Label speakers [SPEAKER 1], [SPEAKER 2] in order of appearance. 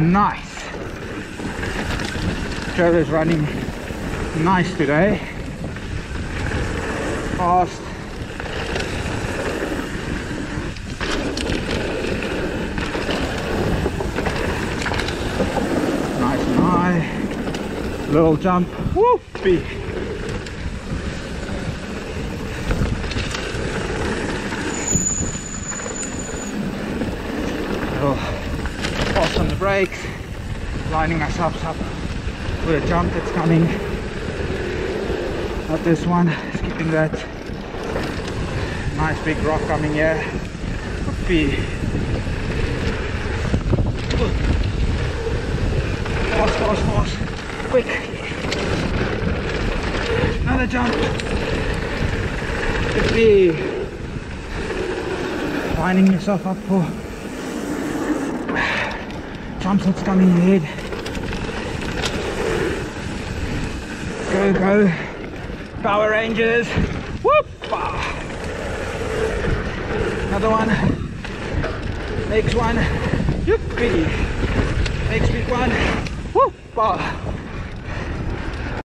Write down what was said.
[SPEAKER 1] Nice. Trevor's running nice today. Fast. Nice and high. Little jump. Whoopee. Fast on the brakes, lining ourselves up with a jump that's coming. Not this one, skipping that. Nice big rock coming here. Whoopee. Fast, fast, fast. Quick. Another jump. Whoopee. Lining yourself up for jumps that's coming ahead. Go, go. Power Rangers. Whoop! Another one. Next one. Yippee. Next big one. Whoop!